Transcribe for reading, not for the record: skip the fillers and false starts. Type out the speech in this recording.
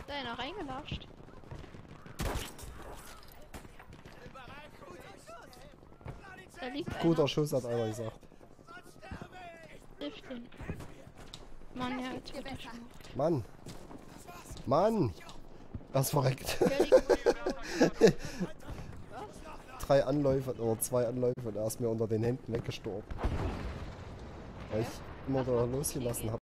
Da ist einer reingelatscht. Da liegt einer. Guter Schuss, hat einer gesagt. Trifft den. Mann, ja, jetzt wird er schon. Mann! Mann! Das ist verreckt. Der liegt. Was? 3 Anläufe oder 2 Anläufe und er ist mir unter den Händen weggestorben. Weil ich immer da losgelassen habe.